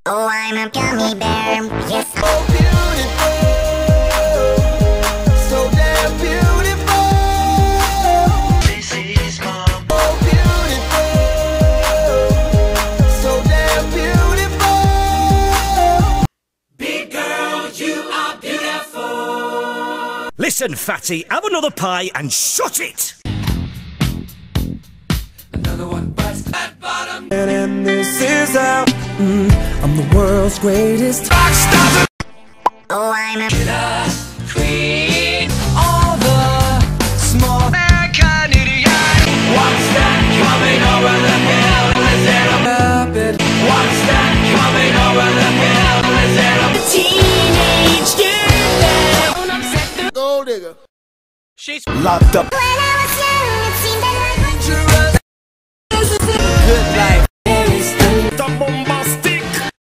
Oh, I'm a gummy bear. Yes, So beautiful, so damn beautiful. This is mom. So beautiful, so damn beautiful. Big girl, you are beautiful. Listen, fatty, have another pie and shut it! Another one bites that bottom. And this is how I'm the world's greatest rockstar. oh, I'm a Queen, all the small American idiot. What's that coming over the hill? Is it a rabbit? What's that coming over the hill? Is it a teenage dirtbag? Gold digger. She's Locked up.